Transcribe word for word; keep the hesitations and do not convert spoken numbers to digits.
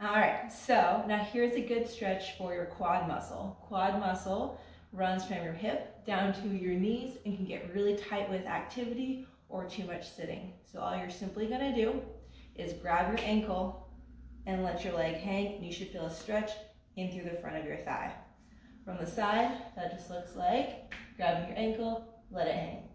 All right, so now here's a good stretch for your quad muscle. Quad muscle runs from your hip down to your knees and can get really tight with activity or too much sitting. So all you're simply gonna do is grab your ankle and let your leg hang, and you should feel a stretch in through the front of your thigh. From the side, that just looks like grabbing your ankle, let it hang.